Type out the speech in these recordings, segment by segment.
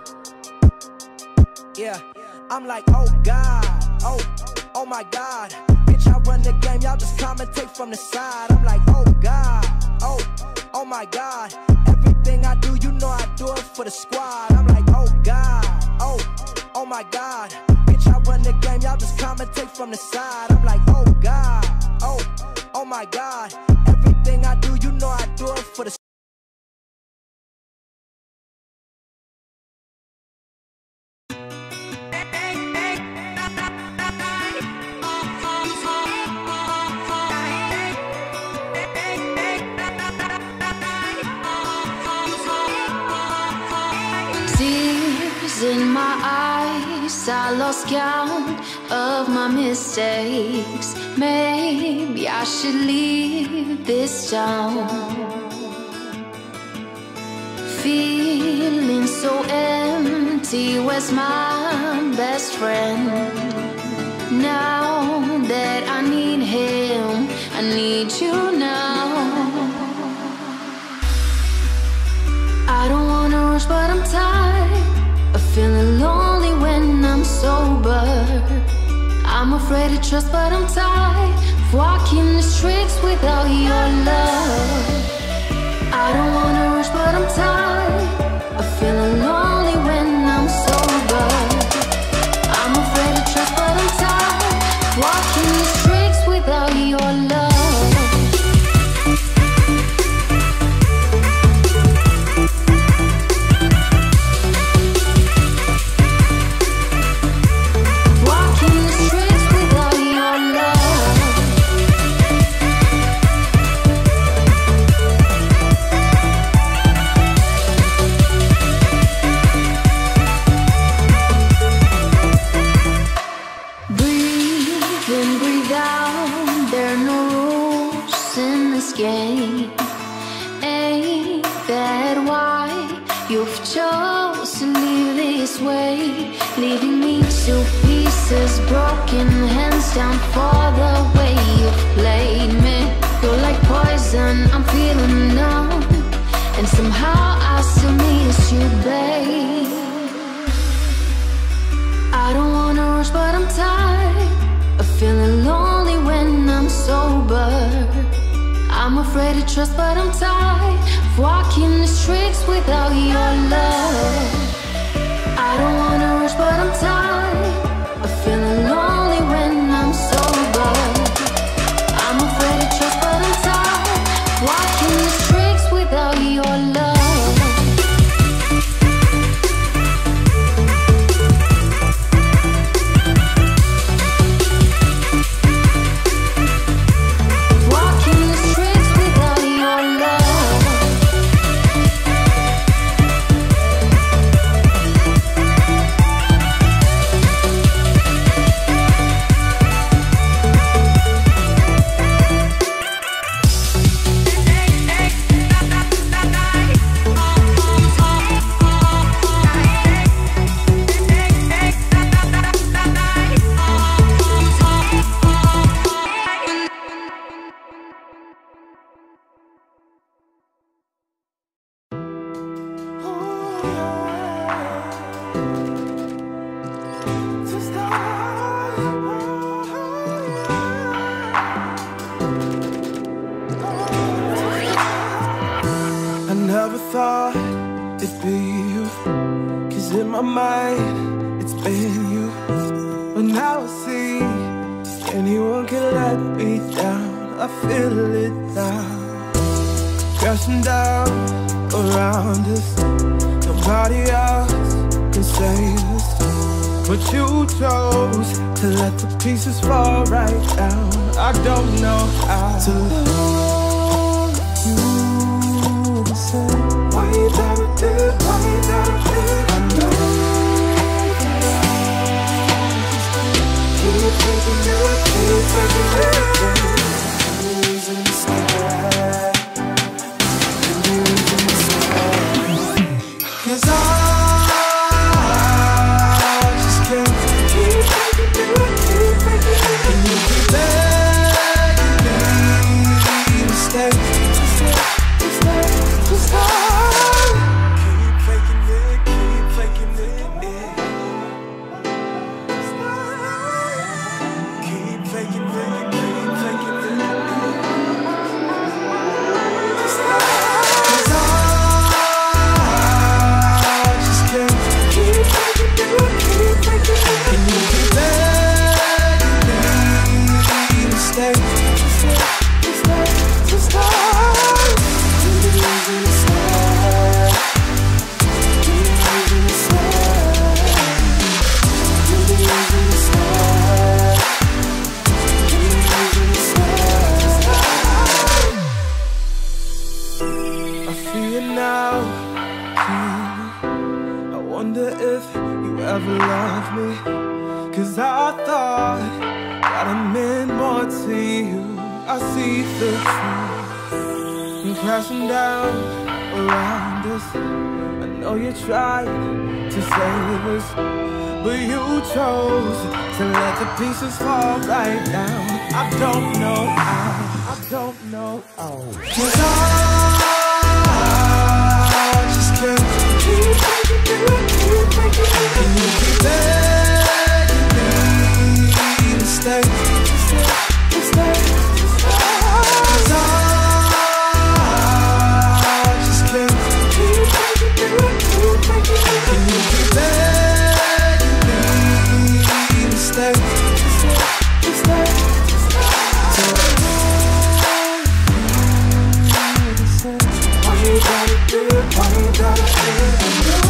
Yeah, I'm like, oh God, oh my God. Bitch, I run the game, y'all just commentate from the side. I'm like, oh God, oh my God. Everything I do, you know I do it for the squad. I'm like, oh God, oh my God. Bitch, I run the game, y'all just commentate from the side. I'm like, oh God, oh my God. Everything I do, you know I do it for the squad. In my eyes, I lost count of my mistakes. Maybe I should leave this town. Feeling so empty, where's my best friend? Now that I need him, I need you now. I don't wanna rush, but I'm tired of feeling lonely when I'm sober. I'm afraid to trust, but I'm tired of walking the streets without your love. I don't wanna rush, but I'm tired of feeling lonely when I'm sober. I'm afraid to trust, but I'm tired of walking the streets without your love. Broken hands down for the way you've played me. You're like poison, I'm feeling numb, and somehow I still miss you, babe. I don't wanna rush, but I'm tired of feeling lonely when I'm sober. I'm afraid to trust, but I'm tired of walking the streets without your love. I don't wanna rush, but I'm tired of feeling lonely when I'm sober. I'm afraid to trust, but I'm tired of walking the streets without your love. Pieces fall right down. I don't know how to love you the same. Why you gotta do? Why you gotta do? I know that keep taking it, keep taking it. The reason to stay, the reason to stay. 'Cause keep faking it, wonder if you ever loved me, 'cause I thought that I meant more to you. I see the truth and crashing down around us. I know you tried to save us, but you chose to let the pieces fall right down. I don't know how, I don't know how, 'cause I just can't keep making it. And you keep begging me to stay, to stay, to stay. 'Cause I just can't keep making it. And you keep begging me to stay, to stay, to stay, to stay. So why you gotta do it? Why you gotta do it? I know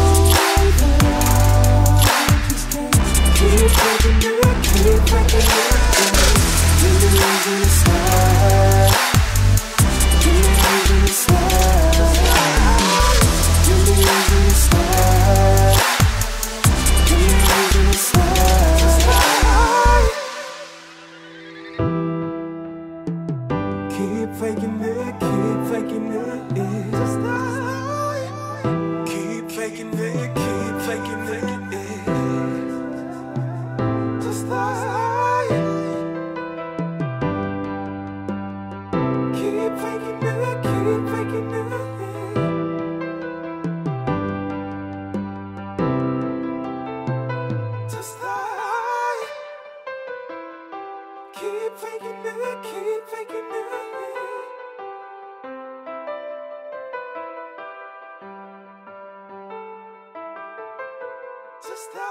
that I just can't keep making it, keep making it. Give me reason to stay. Give me reason to stay. Give me reason to stay. Give me reason to stay. Keep faking it, keep faking it. Just stay. Keep faking it, keep faking it. Just stay. Keep faking it, keep faking it. Just stay. Keep faking it, keep faking it. Just stay.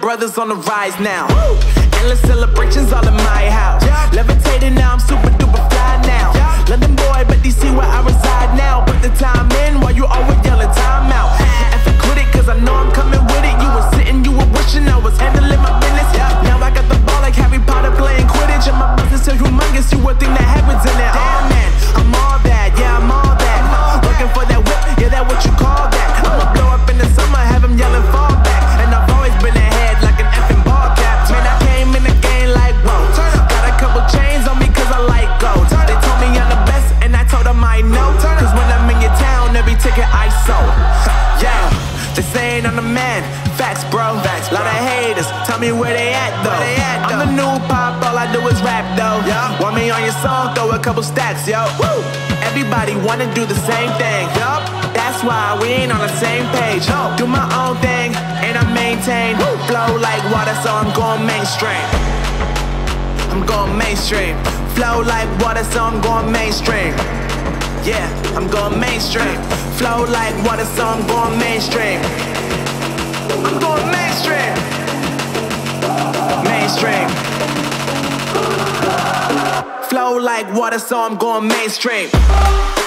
brothers on the rise now. Endless celebrations all in my house. Levitating now, I'm super duper fly now. London boy, but DC where I reside now. Put the time in while you always yelling time out. And for quit it, cause I know I'm coming with it. You were sitting, you were wishing I was handling my business. Now I got the ball like Harry Potter playing Quidditch. And my business is humongous, you would think that happens in it. Oh man, I'm all that, yeah, I'm all that. Looking for that whip, yeah, that what you call that. I'ma blow up in the summer, have them yelling fall back. And I've always been ahead like an effing ball cap. Man, I came in the game like, whoa. Got a couple chains on me cause I like gold. They told me I'm the best and I told them I know. Cause when I'm in your town, every ticket I sold. Yeah, they saying I'm the man. Facts, bro. Lot of haters, tell me where they at though. I'm the new pop, all I do is rap though. Want me on your song, throw a couple stacks, yo. Woo! Everybody wanna do the same thing. That's why we ain't on the same page. Do my own thing and I maintain. Flow like water, so I'm going mainstream. I'm going mainstream. Flow like water, so I'm going mainstream. Yeah, I'm going mainstream. Flow like water, so I'm going mainstream. I'm going mainstream. Mainstream. Flow like water, so I'm going mainstream.